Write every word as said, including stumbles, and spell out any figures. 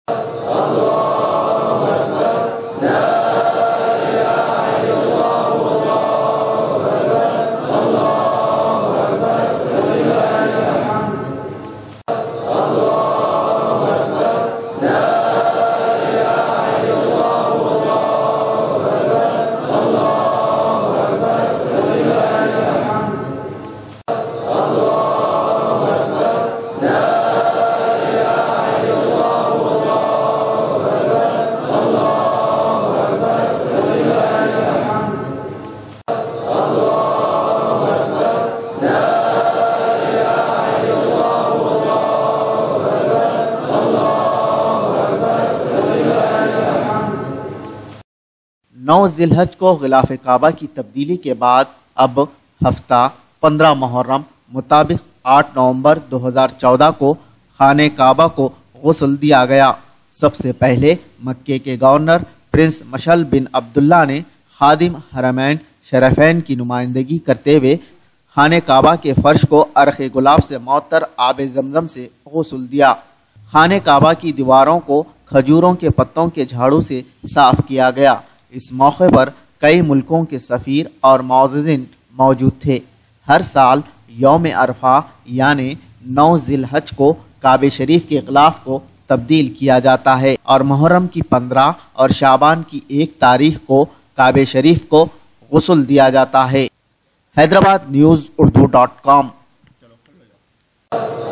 नौ जिलहज को गिलाफ काबा की तब्दीली के बाद अब हफ्ता पंद्रह मुहर्रम मुताबिक आठ नवंबर दो हज़ार चौदह को खाने काबा को गुस्ल दिया गया। सबसे पहले मक्के के governor prince Mishaal bin Abdullah ने खादिम हरमैन शरफैन की नुमाइंदगी करते हुए खाने काबा के फर्श को अरख गुलाब से मअतर आब जमजम से गुस्ल दिया। खाने काबा की दीवारों को खजूरों के पत्तों के झाड़ू से साफ किया गया। इस मौके पर कई मुल्कों के सफ़ीर और मौज़िज़िन मौजूद थे। हर साल यौम अरफा यानी नौ जिलहज को काबे शरीफ के गिलाफ को तब्दील किया जाता है और मुहर्रम की पंद्रह और शाबान की एक तारीख को काबे शरीफ को गुस्ल दिया जाता है। Hyderabad news Urdu dot com.